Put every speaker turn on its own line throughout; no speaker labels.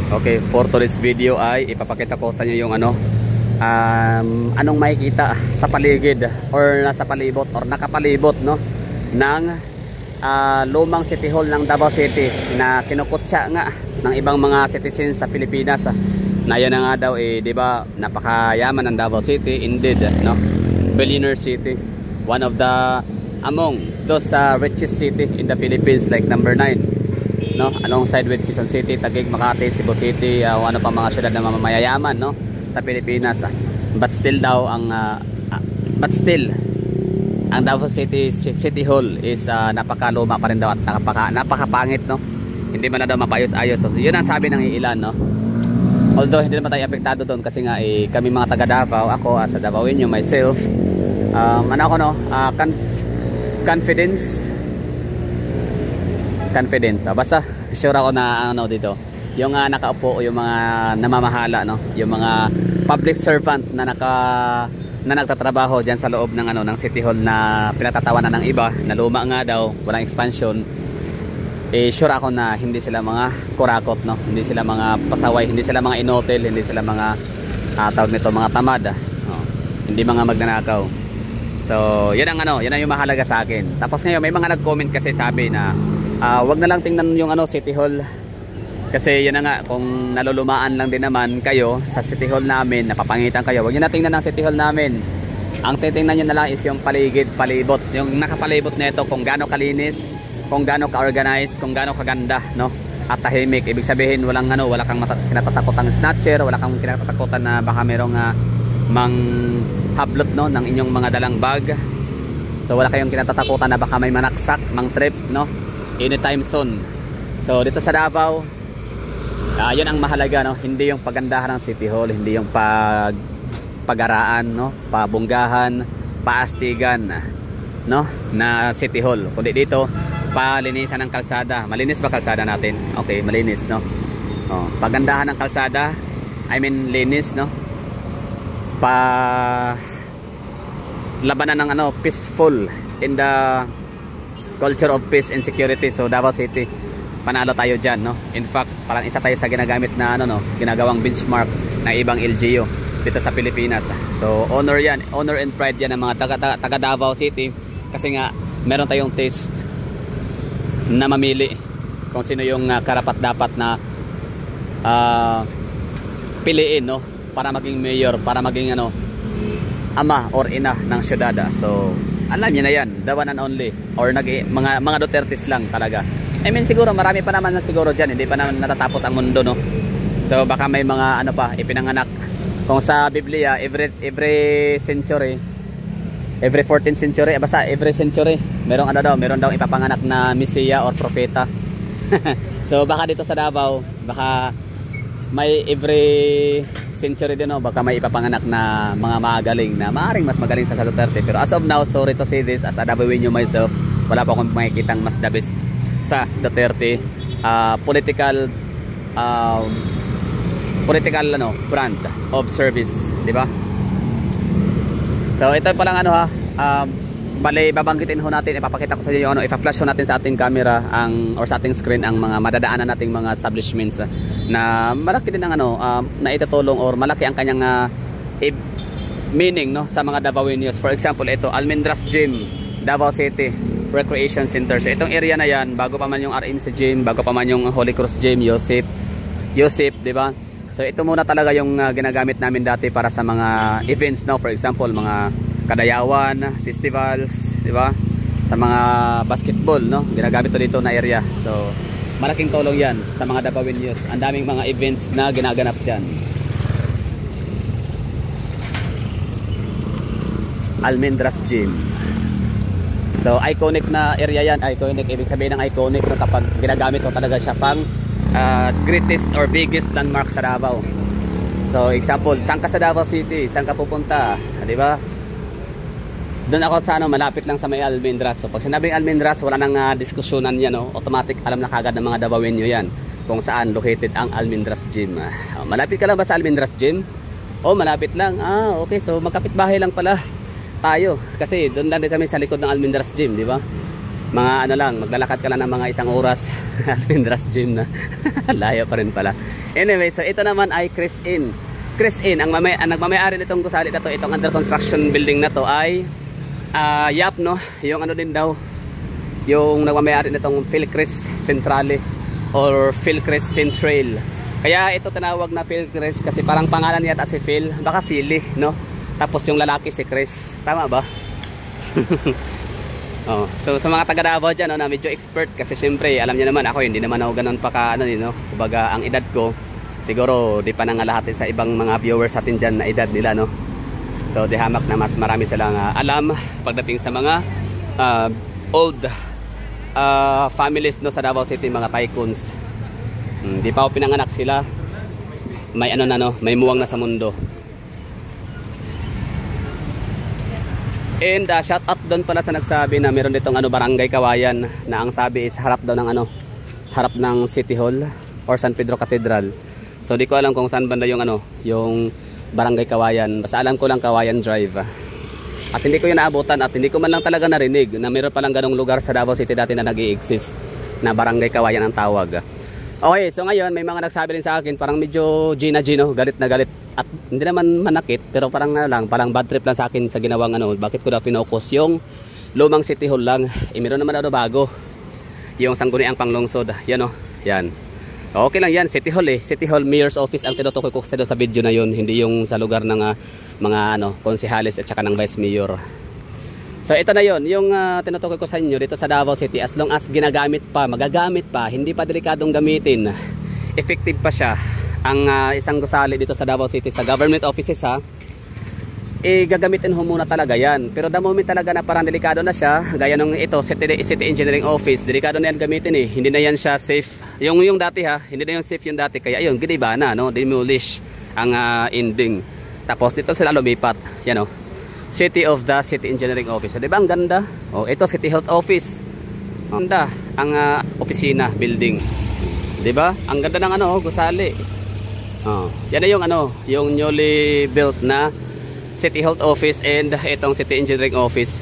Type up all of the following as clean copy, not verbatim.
Okay, for today's video ay ipapakita ko sa inyo yung anong makikita sa paligid or nasa palibot or nakapalibot no ng lumang City Hall ng Davao City na kinukutsa nga ng ibang mga citizens sa Pilipinas na yan na nga daw di ba napakayaman ng Davao City, indeed no, billionaire city, one of the among those richest city in the Philippines, like number 9 no, alongside with Quezon City, Taguig, Makati, Cebu City, ano pa mga syudad na mamayayaman no sa Pilipinas. But still daw ang Davao City Hall is napakaluma pa rin daw at napakapangit no. Hindi man na daw mapayos-ayos. So yun ang sabi ng ilan no. Although hindi naman tayo apektado doon kasi nga kami mga taga Davao, ako as a Davaoenyo myself, confident. Basta sure ako na dito yung nakaupo yung mga namamahala no, yung mga public servant na nagtatrabaho diyan sa loob ng ng City Hall na pinatatawanan ng iba na luma nga daw, walang expansion. Sure ako na hindi sila mga kurakot no, hindi sila mga pasaway, hindi sila mga inotel, hindi sila mga tawag nito mga tamad hindi mga magnanakaw. So yun ang yun ang yung mahalaga sa akin. Tapos ngayon may mga nag-comment kasi sabi na wag na lang tingnan yung City Hall kasi yun na nga, kung nalulumaan lang din naman kayo sa City Hall namin, napapangitan kayo, wag nyo na tingnan ang City Hall namin. Ang titingnan nyo na lang is yung paligid, palibot, yung nakapalibot na ito, kung gaano kalinis, kung gaano ka-organize, kung gaano kaganda no, at tahimik. Ibig sabihin walang wala kang kinatatakotang snatcher, wala kang kinatatakutan na baka merong mang hablot no ng inyong mga dalang bag. So wala kayong kinatatakutan na baka may manaksak, mang trip no, anytime soon. So dito sa Davao, yun ang mahalaga no, hindi yung pagandahan ng City Hall, hindi yung pagaraan no, pabunggahan, paastigan no na City Hall, kundi dito palinisan ng kalsada. Malinis ba kalsada natin? Okay, malinis no. Pagandahan ng kalsada, I mean linis no. Labanan ng peaceful in the culture of peace and security. So Davao City, panalo tayo dyan no. In fact, parang isa tayo sa ginagamit na ginagawang benchmark ng ibang LGU dito sa Pilipinas. So honor yan, honor and pride yan ng mga taga Davao City, kasi nga meron tayong taste na mamili kung sino yung karapat dapat na piliin no, para maging mayor, para maging ama or ina ng syudad. So alam niyo na yan, the one and only, or mga Dutertes lang talaga. I mean siguro marami pa naman na siguro dyan, hindi pa naman natatapos ang mundo no. So baka may mga ipinanganak. Kung sa Biblia, every century, every 14th century, basta every century meron daw ipapanganak na Mesiya or propeta. So baka dito sa Davao, baka may every century din no, baka may ipapanganak na mga magaling, na maaaring mas magaling sa Duterte. Pero as of now, sorry to say this, as a Davaoenyo myself, wala pa akong makikitang mas the best sa Duterte political brand of service, di ba? So ito pa lang bale babanggitin ho natin, ipapakita ko sa inyo ipa-flash ho natin sa ating camera or sa ating screen ang mga madadaanan nating mga establishments na malaki din ang na itutulong or malaki ang kanyang meaning no sa mga Davaoenyos. For example, ito Almendras Gym, Davao City Recreation Center. So itong area na yan, bago pa man yung RMC Gym, bago pa man yung Holy Cross Gym, Yosip, di ba? So ito muna talaga yung ginagamit namin dati para sa mga events no. For example, mga kadayawan, festivals, di ba? Sa mga basketball no, ginagamit to dito na area. So malaking tulong yan sa mga Davaoenyos. Ang daming mga events na ginaganap dyan. Almendras Gym. So iconic na area yan, iconic, ibig sabihin ng iconic no, kapag ginagamit ko talaga siya pang greatest or biggest landmark sa Davao. So example, saan ka sa Davao City, saan ka pupunta, di ba? Doon ako sa malapit lang sa may Almendras. So pag sinabing Almendras, wala nang diskusyonan yan no, automatic alam na kagad ng mga Davaoenyo yan kung saan located ang Almendras Gym. Malapit ka lang ba sa Almendras Gym? Malapit lang. Okay, so magkapit bahay lang pala tayo, kasi doon lang din kami sa likod ng Almendras Gym, di ba? Mga ano lang, maglalakad ka lang ng mga 1 oras at Pindras Gym na. Layo pa rin pala. Anyway, so ito naman ay Chris Inn. Chris Inn, ang nagmamayari nitong gusali na to, itong under construction building na to ay Yap, no? Yung ano din daw, yung nagmamayari nitong Philcris Centrale or Philcris Central. Kaya ito tinawag na Philcris kasi parang pangalan yata si Phil, baka Philly, no? Tapos yung lalaki si Chris, tama ba? Oh, so sa mga taga Davao dyan, no, na medyo expert kasi syempre alam niyo naman ako, hindi naman ako ganun pa no? Kumbaga ang edad ko siguro di pa nangalahatin sa ibang mga viewers natin dyan na edad nila, no? So di hamak na mas marami silang alam pagdating sa mga old families, no, sa Davao City, mga tycoons. Di pa ako pinanganak sila, may ano na, no, may muwang na sa mundo. And shout out doon pala sa nagsabi na meron ditong Barangay Kawayan na ang sabi is harap daw ng harap ng City Hall or San Pedro Cathedral. So di ko alam kung saan banda yung yung Barangay Kawayan. Basta alam ko lang Kawayan Drive. At hindi ko yun naabutan at hindi ko man lang talaga narinig na meron palang ganong lugar sa Davao City dati na nag-i-exist na Barangay Kawayan ang tawag. Okay, so ngayon may mga nagsabi rin sa akin parang medyo Gina, galit na galit. At hindi naman manakit pero parang parang bad trip lang sa akin sa ginawang bakit ko na finokus yung lumang City Hall lang. Meron naman bago. Yung sangguniang panglungsod. Yan, oh. Yan. Okay lang yan, City Hall City Hall Mayor's Office ang tinutukoy ko sa video na yun, hindi yung sa lugar ng mga konsehalis at saka ng Vice Mayor. So ito na yun, yung tinutukoy ko sa inyo dito sa Davao City, as long as ginagamit pa, magagamit pa, hindi pa delikadong gamitin, effective pa siya. Ang isang gusali dito sa Davao City sa government offices gagamitin muna talaga yan. Pero the moment talaga na parang delikado na siya, gaya nung ito, City Engineering Office, delikado na yan gamitin hindi na yan siya safe. Yung dati hindi na yung safe yung dati, kaya ayun, giniba na, no? Demolish ang ending. Tapos dito sila lumipat, yan, City Engineering Office. So, diba ang ganda? Ito City Health Office. Ang ganda, ang opisina, building. Diba? Ang ganda ng gusali. Yan na yung newly built na City Health Office and itong City Engineering Office.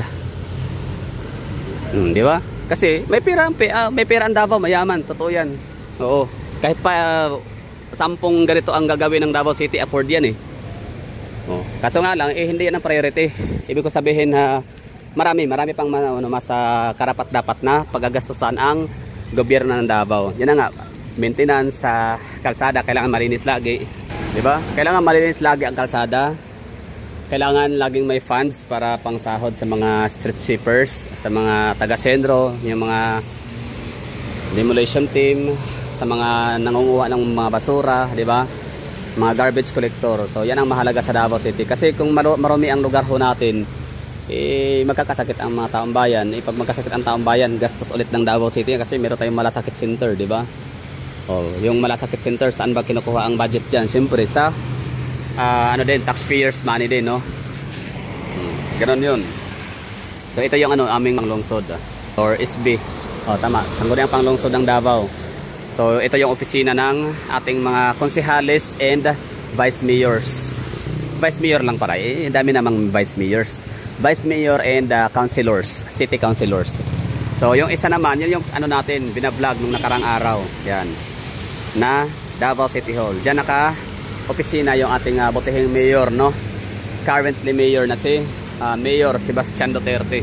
Di ba? Kasi may pera ang Davao, mayaman, totoo yan. Oo. Kahit pa 10 ganito ang gagawin ng Davao City, afford yan Kaso nga lang hindi yan ang priority. Ibig ko sabihin na marami pang mas karapat dapat na paggagastusan ang gobyerno ng Davao. Yan na nga, maintenance sa kalsada, kailangan malinis lagi. Di ba? Kailangan malinis lagi ang kalsada. Kailangan laging may funds para pangsahod sa mga street sweepers, sa mga taga-sentro, yung mga demolition team, sa mga nangunguha ng mga basura, di ba? Mga garbage collector. So yan ang mahalaga sa Davao City. Kasi kung marumi ang lugar ho natin, magkakasakit ang mga taong bayan. Pag magkasakit ang taong bayan, gastos ulit ng Davao City kasi meron tayong malasakit center, di ba? Yung malasakit center, saan ba kinukuha ang budget dyan? Siyempre sa taxpayers money din, no? Ganon yun. So ito yung aming panglungsod or SB. Tama, sangguniang panglungsod ng Davao. So ito yung opisina ng ating mga konsehalis and vice mayors. Vice mayor lang para, dami namang vice mayors. Vice mayor and councilors, city councilors. So yung isa naman, yun yung natin binablog nung nakarang araw. Yan. Na Davao City Hall. Diyan opisina yung ating butihing mayor, no? Currently mayor na si Mayor Sebastian Duterte.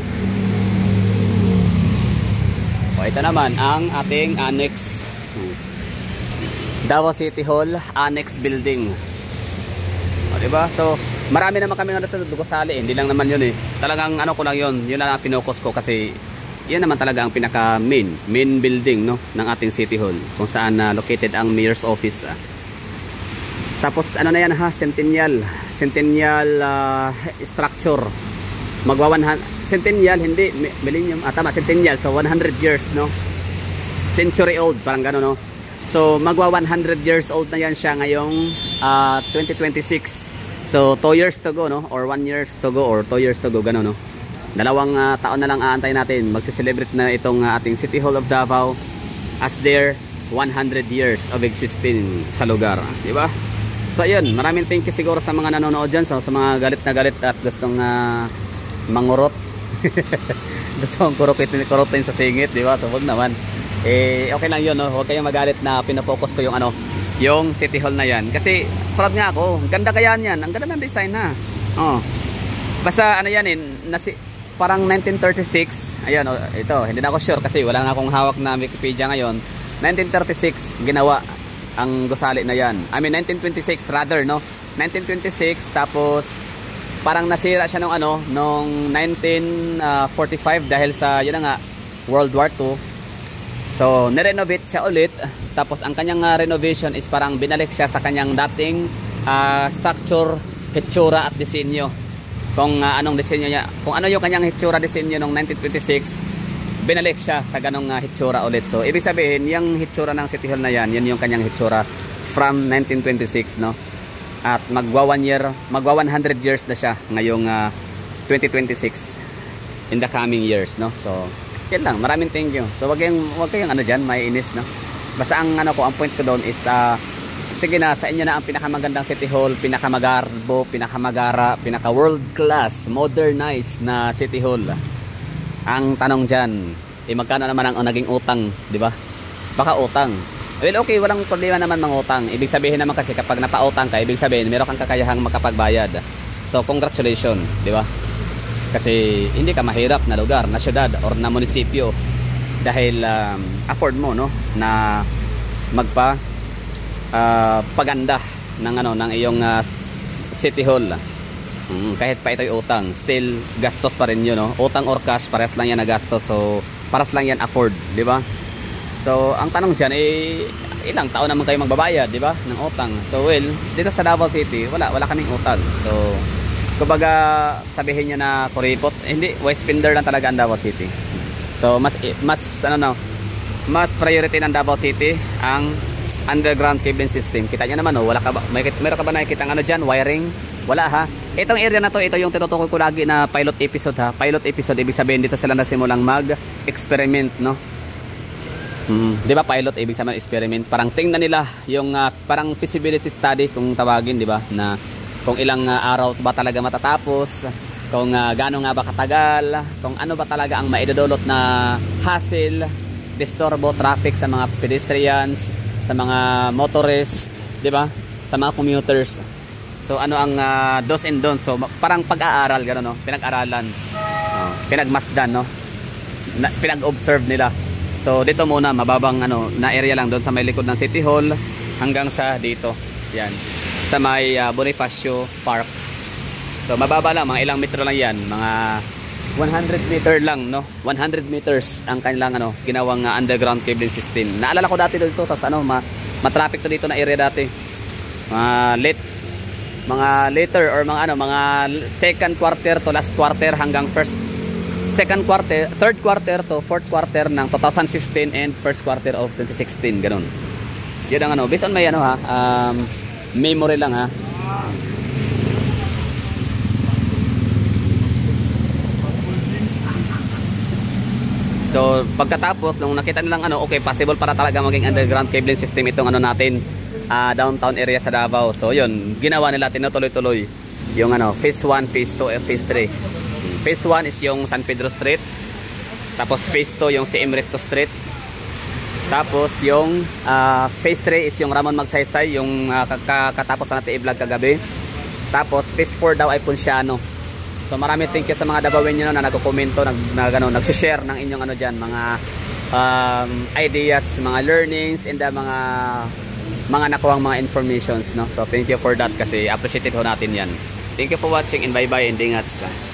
Ito naman ang ating annex, Davao City Hall Annex Building. Diba? So marami naman kami gusali, hindi lang naman yun talagang ko lang yun na pinocus ko kasi yan naman talaga ang pinaka main building, no, ng ating City Hall kung saan located ang Mayor's Office. Tapos na yan centennial structure. Centennial, hindi millennium, tama, centennial, so 100 years, no, century old, parang gano'n, no. So magwa 100 years old na yan siya ngayong 2026. So 2 years to go, no, or 1 years to go or 2 years to go, gano'n, no. 2 taon na lang aantay natin, magse-celebrate na itong ating City Hall of Davao as their 100 years of existing sa lugar, di ba? So ayun, maraming thank you siguro sa mga nanonood dyan, sa mga galit na galit at gustong mangurot. gusto kong kurutin sa singit, di ba? So wag naman. Okay lang yun, no? Huwag kayong magalit na pinofocus ko yung yung City Hall na yan. Kasi proud nga ako. Ang ganda kaya yan. Ang ganda ng design na. Basta yan parang 1936. Ayan, ito. Hindi na ako sure kasi wala nga akong hawak na Wikipedia ngayon. 1936 ginawa ang gusali na yan. I mean 1926 rather, no? 1926 tapos parang nasira siya nung 1945 dahil sa yun na nga World War II. So, nirenovate siya ulit. Tapos, ang kanyang renovation is parang binalik siya sa kanyang dating structure, hitsura at disenyo. Kung anong disenyo niya, kung ano yung kanyang hitsura, disenyo nung 1926, binalik siya sa ganong hitsura ulit. So, ibig sabihin, yung hitsura ng City Hall na yan yung kanyang hitsura from 1926, no? At magwa 100 years na siya ngayong 2026 in the coming years, no? So, yan lang, maraming thank you. So wag kayong diyan, may inis, no. Basta ang ang point ko doon is sige na, sa inyo na ang pinakamagandang City Hall, pinakamagarbo, pinakamagara, pinaka world class, modernized na City Hall. Ang tanong diyan, magkano naman ang naging utang, di ba? Baka utang. Well, okay, walang problema naman mangutang. Ibig sabihin naman kasi kapag napautang ka, ibig sabihin meron kang kakayahang makapagbayad. So congratulations, di ba? Kasi hindi ka mahirap na lugar, na syudad or na munisipyo dahil afford mo, no, na paganda ng iyong City Hall. Kahit pa ito'y utang, still gastos pa rin 'yun, no. Utang or cash, parehas lang yan na gastos. So paras lang yan afford, di ba? So ang tanong diyan ilang taon naman kayo magbabayad, di ba, ng utang. So well, dito sa Davao City, wala kaming utang. So kumbaga sabihin niyo na kuripot, hindi, wise spender lang talaga ang Davao City. So mas priority ng Davao City ang underground cabling system. Kita niyo naman, meron ka ba nakikita diyan, wiring? Wala, ha. Itong area na to, ito yung tinutukoy ko lagi na pilot episode, ha. Pilot episode, ibig sabihin dito sila nagsimulang mag-experiment, no. Di ba pilot, ibig sabihin experiment, parang tingnan nila yung parang feasibility study kung tawagin, di ba, na kung ilang araw ba talaga matatapos, kung gaano nga ba katagal, kung ano ba talaga ang maidudulot na hassle, disturbo, traffic sa mga pedestrians, sa mga motorists, di ba? Sa mga commuters. So ano ang do's and don'ts. So parang pag-aaral, gano'n, no? Pinag-aralan, pinagmasdan, no? Pinag-observe nila. So dito muna, mababang na area lang doon sa may likod ng City Hall hanggang sa dito. Yan. Sa may Bonifacio Park. So mababa lang, mga ilang metro lang yan, mga 100 meter lang, no. 100 meters ang kanilang ginawang underground cabling system. Naalala ko dati dito, tapos ma-traffic to dito na area dati. Mga later or mga second quarter to last quarter hanggang third quarter to fourth quarter ng 2015 and first quarter of 2016, ganun. Yun ang based on may memory lang, ha. So pagkatapos nung nakita nilang okay, possible para talaga maging underground cabling system itong natin downtown area sa Davao. So yun, ginawa nila, tinutuloy-tuloy yung phase 1, phase 2, phase 3. Phase 1 is yung San Pedro Street. Tapos phase 2 yung si Emerito Street. Tapos yung phase 3 is yung Ramon Magsaysay, yung katapos na natin i-vlog kagabi. Tapos phase 4 daw ay Ponciano. So marami thank you sa mga Davaoeño na nagko-komento, nagsi-share ng inyong diyan, mga ideas, mga learnings, and mga nakuhang mga informations, no. So thank you for that kasi appreciated ho natin 'yan. Thank you for watching and bye-bye and ingats.